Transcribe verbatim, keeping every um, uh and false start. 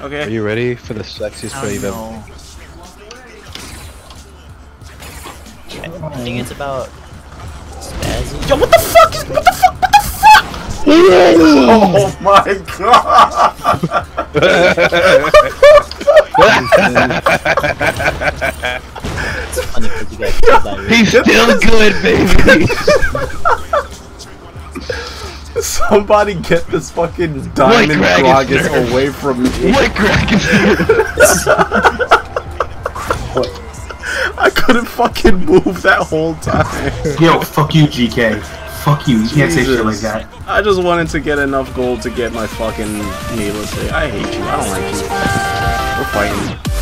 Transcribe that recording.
Okay. Are you ready for the sexiest play you've ever? I think it's about spazzy. Yo, what the fuck is what the fuck? What the fuck? Oh my god! It's funny because you guys killed that. He's still good, baby. Somebody get this fucking diamond Gragas away from me. What Gragas? I couldn't fucking move that whole time. Yo, fuck you, G K. Fuck you. You can't say shit like that. I just wanted to get enough gold to get my fucking needless. I hate you. I don't like you. We're fighting.